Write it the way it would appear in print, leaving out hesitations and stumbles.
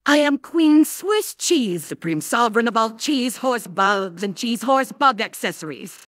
I am Queen Swiss Cheese, supreme sovereign of all cheese, horse bugs, and cheese horse bug accessories.